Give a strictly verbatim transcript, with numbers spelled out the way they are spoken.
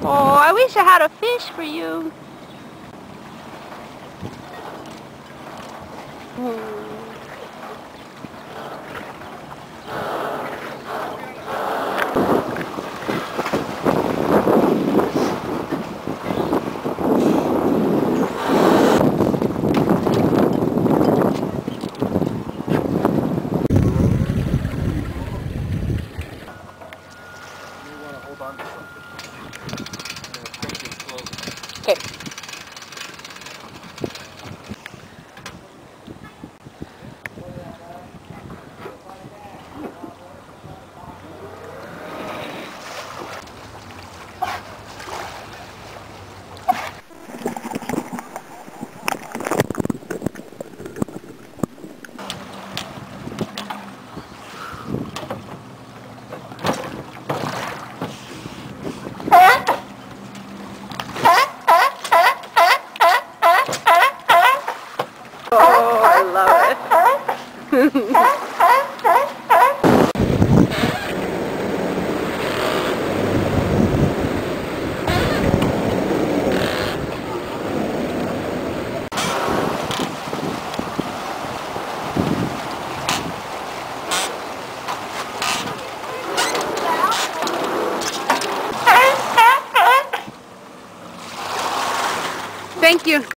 Oh, I wish I had a fish for you. Hmm. Hold on to something. I'm going to pinch it slowly. Okay. Oh, I love it. Thank you.